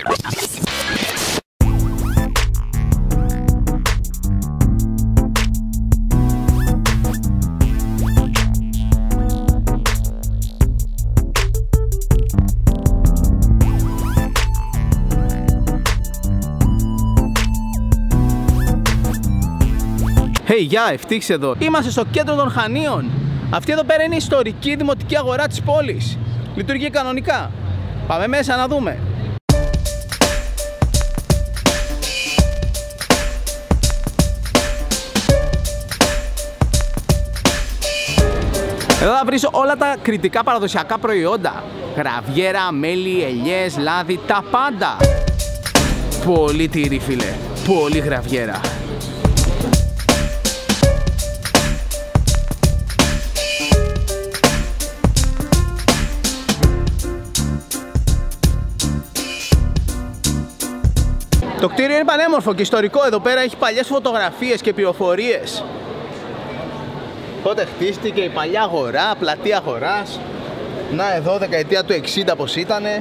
Hey, γεια, Ευτύχης εδώ. Είμαστε στο κέντρο των Χανίων. Αυτή εδώ πέρα είναι η ιστορική δημοτική αγορά της πόλης. Λειτουργεί κανονικά. Πάμε μέσα να δούμε. Εδώ θα βρεις όλα τα κρητικά παραδοσιακά προϊόντα. Γραβιέρα, μέλι, ελιές, λάδι, τα πάντα. Πολύ τυρί, φίλε. Πολύ γραβιέρα. Το κτίριο είναι πανέμορφο και ιστορικό. Εδώ πέρα έχει παλιές φωτογραφίες και πληροφορίες. Πότε χτίστηκε η παλιά αγορά, πλατεία αγοράς. Να εδώ, δεκαετία του 60 πως ήτανε.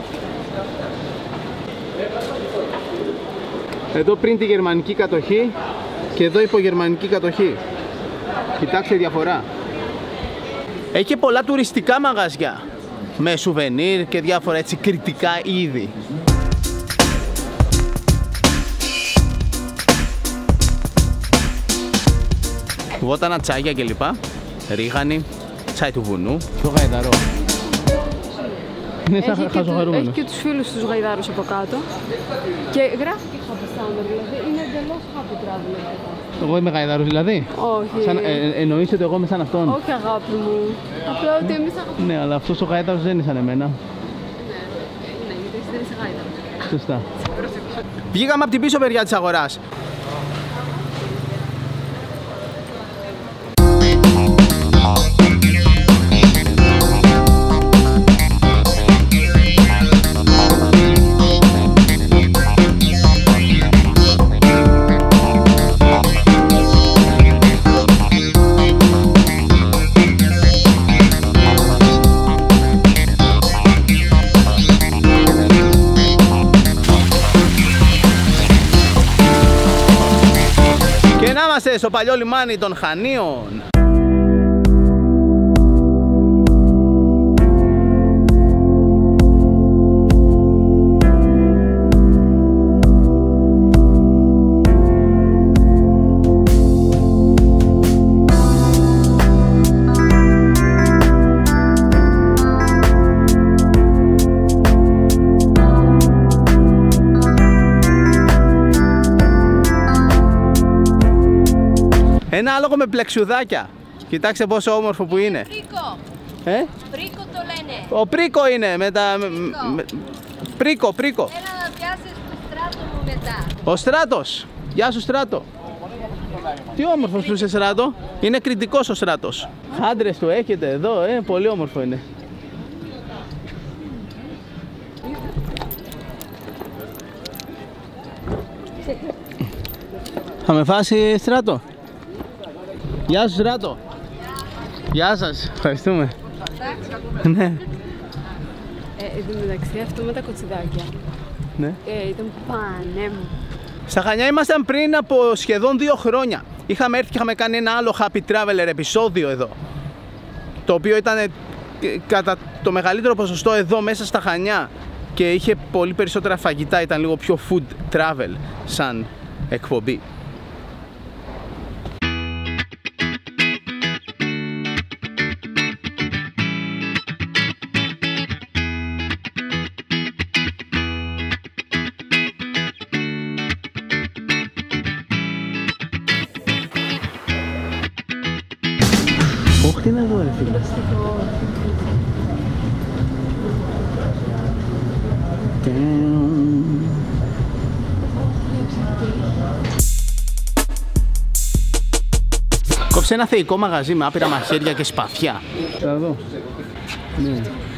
Εδώ πριν τη γερμανική κατοχή και εδώ υπογερμανική κατοχή. Κοιτάξτε διαφορά. Έχει και πολλά τουριστικά μαγαζιά με σουβενίρ και διάφορα έτσι κρητικά είδη. Βότανα, τσάγια κλπ. Ρίγανη, τσάι του βουνού. Το γαϊδαρό. Είναι σαν χαζοχαρούμενος. Έχει και τους φίλους τους γαϊδάρους από κάτω. Και γράφει και happy travel, δηλαδή είναι εντελώς happy travel. Εγώ είμαι γαϊδάρος δηλαδή? Όχι. Εννοείς ότι εγώ είμαι σαν αυτόν? Όχι αγάπη μου. Απλά ότι εμείς αγαπάμε. Ναι, αλλά αυτός ο γαϊδάρος δεν είναι σαν εμένα. Ναι, γιατί εσύ δεν είσαι γαϊδάρος. Σωστά. Βγήκαμε από την πίσω μεριά της αγοράς. Είμαστε στο παλιό λιμάνι των Χανίων. Ένα άλογο με πλεξουδάκια. Κοιτάξτε πόσο όμορφο που είναι. Πρίκο. Πρίκο το λένε. Ο Πρίκο είναι με τα... Πρίκο. Έλα να πιάσεις το Στράτο μου μετά. Ο Στράτος. Γεια σου Στράτο. Τι όμορφος που είσαι Στράτο. Είναι κριτικός ο Στράτος. Άντρες του έχετε εδώ, πολύ όμορφο είναι. Θα με φάσει Στράτο. Γεια σου Στράτο. Γεια σας. Ευχαριστούμε. Ναι. Εν τω μεταξύ αυτό με τα κοτσιδάκια. Ναι. Ήταν πανέμορφο. Στα Χανιά ήμασταν πριν από σχεδόν 2 χρόνια. Είχαμε έρθει και είχαμε κάνει ένα άλλο Happy Traveler επεισόδιο εδώ. Το οποίο ήταν κατά το μεγαλύτερο ποσοστό εδώ μέσα στα Χανιά. Και είχε πολύ περισσότερα φαγητά, ήταν λίγο πιο food travel σαν εκπομπή. Τι είναι εδώ ρε φίλε. Κόψε ένα θεϊκό μαγαζί με άπειρα μαχαίρια και σπαθιά. Θα δω. Ναι.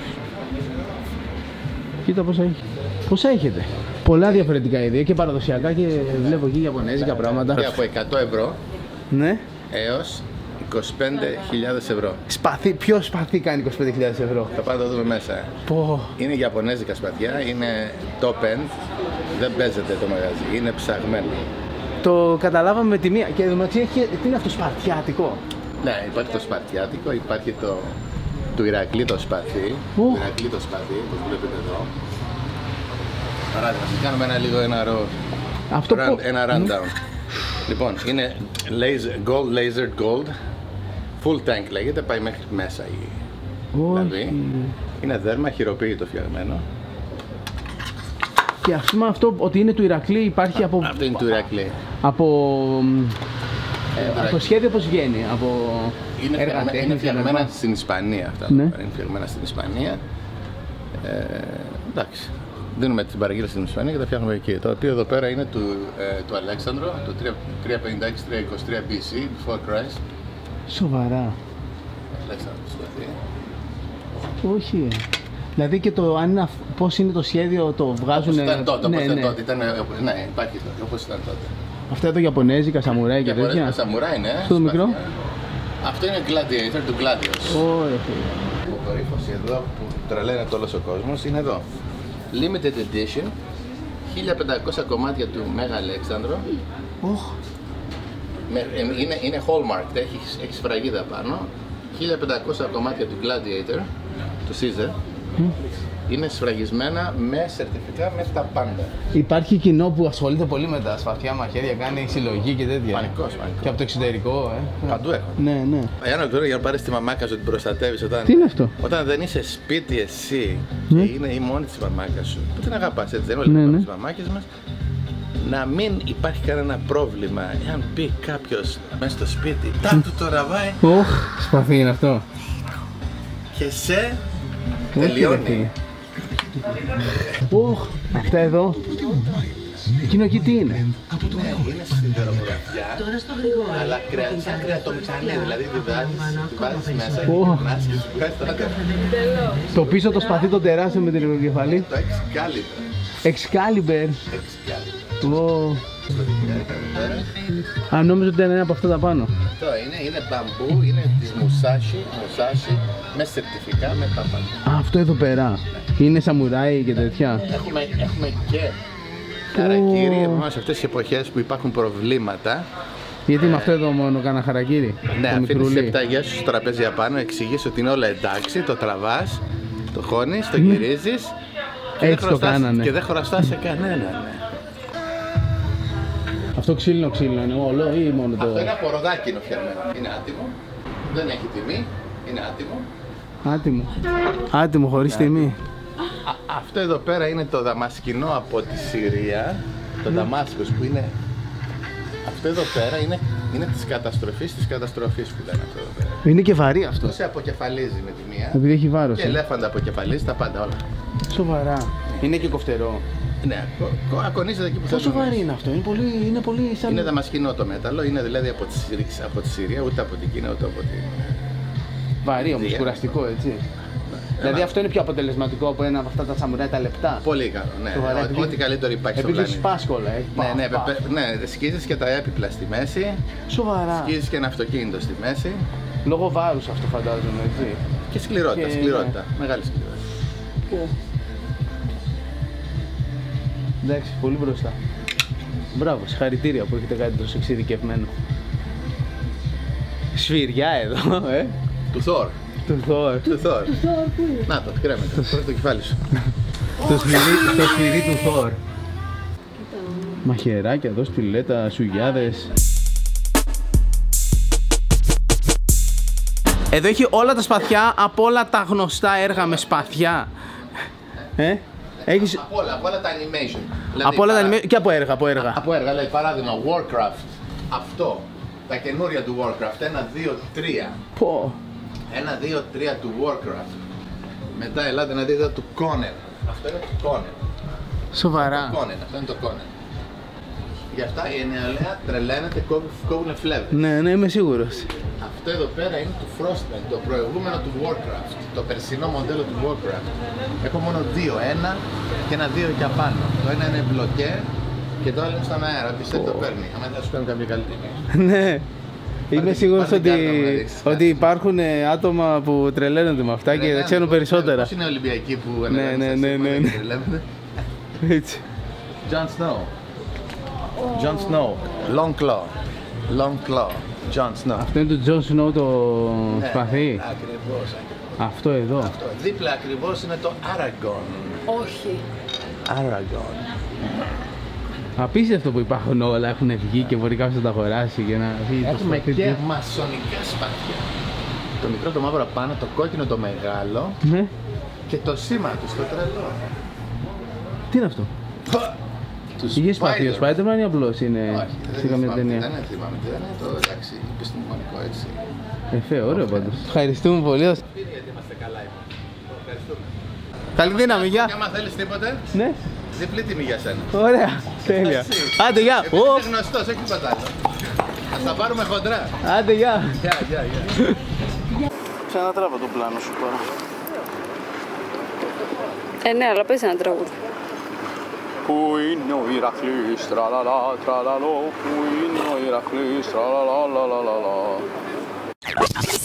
Κοίτα πόσα έχει. Πόσα έχετε. Πολλά διαφορετικά είδη και παραδοσιακά και βλέπω εκεί ιαπωνέζικα πράγματα. Από 100 ευρώ ναι. έως 25.000 ευρώ. Σπαθί, ποιο σπαθί κάνει 25.000 ευρώ? Θα πάμε να το δούμε μέσα. Πω. Είναι Ιαπωνέζικα σπαθιά, είναι top end, δεν παίζεται το μαγαζί, είναι ψαγμένο. Το καταλάβαμε με τη μία. Και εδώ μεταξύ έχει. Τι είναι αυτό, σπαρτιάτικο? Ναι, υπάρχει το σπαρτιάτικο, υπάρχει το του Ηρακλή το σπαθί. Το Ηρακλή το σπαθί, όπως βλέπετε εδώ. Παράδειγμα, θα κάνουμε ένα rundown. Λοιπόν, είναι lasered gold, full tank λέγεται, πάει μέχρι μέσα η λαβή. Είναι δέρμα χειροποίητο φτιαγμένο. Και ας πούμε αυτό ότι είναι του Ηρακλή υπάρχει από... Αυτό είναι του Ηρακλή. Από το σχέδιο πώς βγαίνει, από έργα τέχνης. Είναι φτιαγμένα στην Ισπανία αυτά. Ναι. Είναι φτιαγμένα στην Ισπανία. Εντάξει. Δίνουμε την παραγγείλια στην Ισπανία και τα φτιάχνουμε εκεί. Το οποίο εδώ πέρα είναι του Αλέξανδρο, το 356-323 BC, before Christ. Σοβαρά? Αλέξανδρο σπαθί. Όχι. Δηλαδή και το αν είναι, πώς είναι το σχέδιο, το βγάζουν... Όπως ήταν τότε, ναι, υπάρχει τότε, όπως ήταν τότε. Αυτά εδώ Ιαπωνέζικα, σαμουράι και τέτοια. Ιαπωνέζικα σαμουράι, ναι. Αυτό το μικρό. Αυτό είναι Gladiator του Gladius. Ωραία. Ο κορύφος εδώ που τρελαίνεται όλος ο κόσμος είναι εδώ. Limited edition, 1500 κομμάτια του Μέγα Αλέξανδρο. Είναι hallmark, έχει σφραγίδα πάνω. 1500 κομμάτια του Gladiator, του Caesar. Είναι σφραγισμένα με σερτιφικά με τα πάντα. Υπάρχει κοινό που ασχολείται πολύ με τα σπαθιά μαχαίρια, κάνει συλλογή και τέτοια. Πανικός. Και από το εξωτερικό, Παντού έχω. Ναι, ναι. Για να πάρεις τη μαμάκα σου, την προστατεύεις όταν... Τι είναι αυτό? Όταν δεν είσαι σπίτι εσύ και είναι η μόνη της μαμάκα σου, που την αγαπάς, έτσι δεν είναι όλοι τις μαμάκες μας, να μην υπάρχει κανένα πρόβλημα. Εάν πει κάποιος μέσα στο σπίτι, του το ραβάει. Σπαθί είναι αυτό. Και σε τελειώνει. Αυτά εδώ. Εκείνο εκεί τι είναι? Είναι σιδερογραφιά, αλλά σαν κρεατομηχανή, δηλαδή τη βάζεις μέσα και γυρνάς και σου βγάζει το άκρα. Το πίσω το σπαθί το τεράστιο με την λογοκεφαλή. Το Excalibur. Αν νόμιζα ότι ήταν ένα από αυτά τα πάνω. Αυτό είναι μπαμπού, είναι της Musashi, με σερτιφικά, με τα πάντα. Αυτό εδώ πέρα. Είναι σαμουράι και τέτοια. Έχουμε και χαρακίρι, σε αυτές τις εποχές που υπάρχουν προβλήματα. Γιατί με αυτό εδώ μόνο κάνα χαρακίρι? Ναι, αφήνεις λεπταγιά σου στο τραπέζι απάνω, εξηγείς ότι είναι όλα εντάξει, το τραβάς, το χώνεις, το γυρίζεις και δεν χρωστάς σε κανέναν. Αυτό ξύλινο είναι όλο ή μόνο το... Αυτό είναι από ροδάκινο φτιαγμένο. Είναι άτιμο, δεν έχει τιμή, είναι άτιμο. Άτιμο χωρίς τιμή. Αυτό εδώ πέρα είναι το δαμασκινό από τη Συρία, το Δαμάσκος που είναι... Αυτό εδώ πέρα είναι της καταστροφής που λένε αυτό εδώ πέρα. Είναι και βαρύ αυτό. Αυτό σε αποκεφαλίζει με τη μία. Επειδή έχει βάρος. Και ελέφαντα αποκεφαλίζει, τα πάντα όλα. Σοβαρά. Είναι και κοφτερό. Ναι, ακονίζεται εκεί που θέλει. Πόσο βαρύ είναι αυτό? Είναι πολύ σαν... Είναι δαμασκινό το μέταλλο, είναι δηλαδή από τη Συρία, ούτε από την Κίνα, ούτε από την... Βαρύ όμως, κουραστικό έτσι. Δηλαδή αυτό είναι πιο αποτελεσματικό από ένα από αυτά τα σαμουράι τα λεπτά. Πολύ καλό, ναι. Ό,τι καλύτερο υπάρχει στο πλανήτη. Επειδή σπάσκολα, ναι, σκίζεις και τα έπιπλα στη μέση. Σοβαρά. Σκίζεις και ένα αυτοκίνητο στη μέση. Λόγω βάρους αυτό φαντάζομαι, έτσι. Και σκληρότητα, μεγάλη σκληρότητα. Εντάξει, πολύ μπροστά. Μπράβο, συγχαρητήρια που έχετε κάτι τόσο εξειδικευμένο. Σφυριά εδώ, Του Θόρ. Του Θόρ. Να το, κρέμεται. Το κεφάλι σου. Το σφυρί του Θόρ. Μαχαιράκια εδώ, σπηλέτα, σουγιάδες. Εδώ έχει όλα τα σπαθιά από όλα τα γνωστά έργα με σπαθιά. Έχεις... Από όλα τα animation. Από όλα τα animation και από έργα. Από έργα, δηλαδή παράδειγμα Warcraft. Αυτό, τα καινούρια του Warcraft, 1, 2, 3. Πω. 1, 2, 3 του Warcraft. Μετά ελάτε να δείτε του Conan. Αυτό είναι το Conan. Σοβαρά. Αυτό είναι το Conan. Γι' αυτά η νεολαία τρελαίνεται, κόβουνε φλέβες. Ναι, είμαι σίγουρος. Αυτό εδώ πέρα είναι του Frostbite, το προηγούμενο του Warcraft. Το περσινό μοντέλο του Warcraft. Έχω μόνο δύο, ένα και ένα δύο και απάνω. Το ένα είναι μπλοκέ και το άλλο είναι στον αέρα. Πιστεύω το παίρνει. Αν δεν θα σου παίρνει κάποια καλή τιμή. Ναι. Είμαι σίγουρος ότι υπάρχουν άτομα που τρελαίνονται με αυτά και ξέρουν περισσότερα. Πώς είναι Ολυμπιακοί που Ναι. Έτσι. Jon Snow. Jon Snow. Long claw. Long claw. Jon Snow. Αυτό είναι το Jon Snow το σπαθί. Ακριβώς. Αυτό εδώ. Αυτό. Δίπλα ακριβώς είναι το Aragorn. Όχι. Aragorn. Απίστευτο που υπάρχουν όλα, έχουν βγει και μπορεί κάποιος να τα αγοράσει και να βγει το Έχουμε σπαθί και του. μασονικά σπαθιά. Το μικρό το μαύρο πάνω, το κόκκινο το μεγάλο Ναι. και το σήμα του στο τρελό. Τι είναι αυτό? Είχε σπαθί ο Spider-Man ή απλώς είναι σε καμία ταινία? Δεν θυμάμαι τι είναι, το εντάξει, επιστημονικό έτσι. Ωραίο πάντως. Ευχαριστούμε πολύ. Καλή δύναμη, γεια. Και άμα θέλεις τίποτε, Ναι. διπλή τιμή για σένα. Ωραία. Τέλεια. Άντε, γεια. Επειδή είναι γνωστός, όχι τίποτα άλλο. Ας τα πάρουμε χοντρά. Άντε, γεια. Γεια. Ξανατράβω το πλάνο σου τώρα. Ναι, αλλά πες ένα τραγούδι. Πού είναι ο Ηρακλής, τραλαλα, τραλαλο, πού είναι ο Ηρακλής, τραλαλα, λαλαλα.